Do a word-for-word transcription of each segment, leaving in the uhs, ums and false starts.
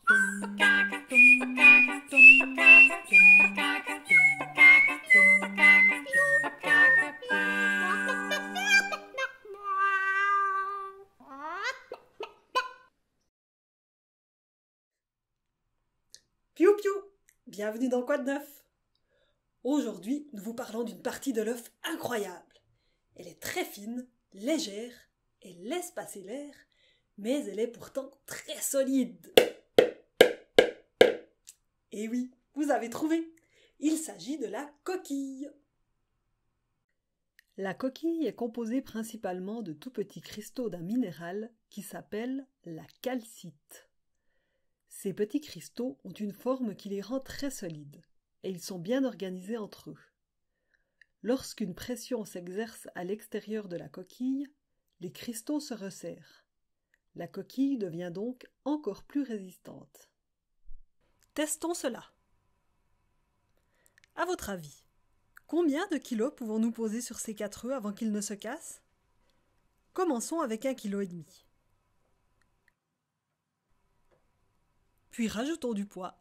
Piou piou! Bienvenue dans Quoi de neuf? Aujourd'hui, nous vous parlons d'une partie de l'œuf incroyable. Elle est très fine, légère, elle laisse passer l'air, mais elle est pourtant très solide. Et oui, vous avez trouvé! Il s'agit de la coquille. La coquille est composée principalement de tout petits cristaux d'un minéral qui s'appelle la calcite. Ces petits cristaux ont une forme qui les rend très solides, et ils sont bien organisés entre eux. Lorsqu'une pression s'exerce à l'extérieur de la coquille, les cristaux se resserrent. La coquille devient donc encore plus résistante. Testons cela. À votre avis, combien de kilos pouvons-nous poser sur ces quatre œufs avant qu'ils ne se cassent? Commençons avec un kilo et demi. Puis rajoutons du poids.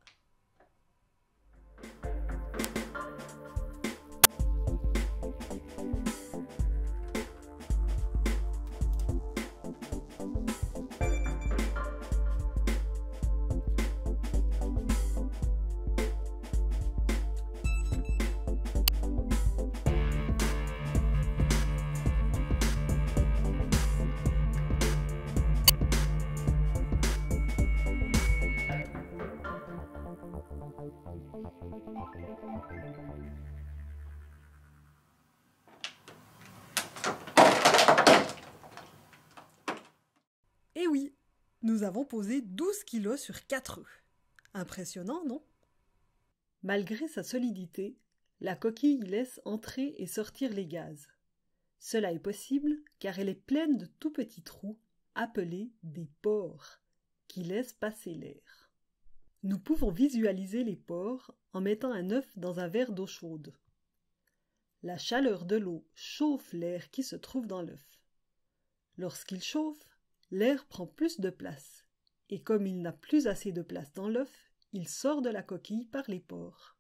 Et oui, nous avons posé douze kilos sur quatre œufs. Impressionnant, non? Malgré sa solidité, la coquille laisse entrer et sortir les gaz. Cela est possible car elle est pleine de tout petits trous, appelés des pores, qui laissent passer l'air. Nous pouvons visualiser les pores en mettant un œuf dans un verre d'eau chaude. La chaleur de l'eau chauffe l'air qui se trouve dans l'œuf. Lorsqu'il chauffe, l'air prend plus de place, et comme il n'a plus assez de place dans l'œuf, il sort de la coquille par les pores.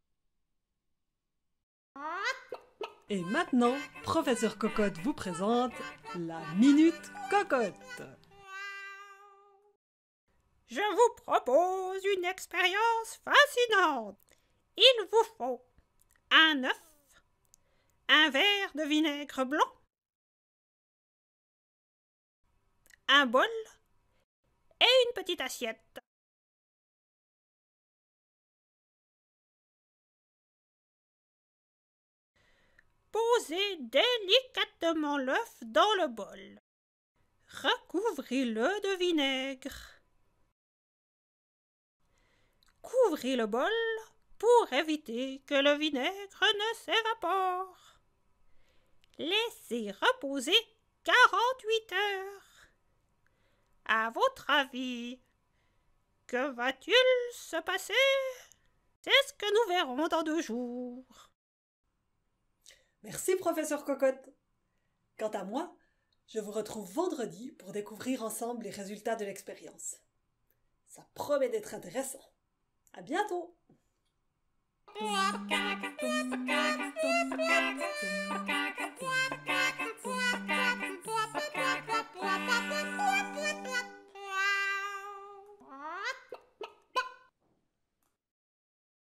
Et maintenant, Professeur Cocotte vous présente la Minute Cocotte. Je vous propose une expérience fascinante. Il vous faut un œuf, un verre de vinaigre blanc, un bol et une petite assiette. Posez délicatement l'œuf dans le bol. Recouvrez-le de vinaigre. Couvrez le bol pour éviter que le vinaigre ne s'évapore. Laissez reposer quarante-huit heures. À votre avis, que va-t-il se passer? C'est ce que nous verrons dans deux jours. Merci, Professeur Cocotte. Quant à moi, je vous retrouve vendredi pour découvrir ensemble les résultats de l'expérience. Ça promet d'être intéressant. À bientôt! Quack, quack, quack, quack, quack, quack, quack, quack, quack.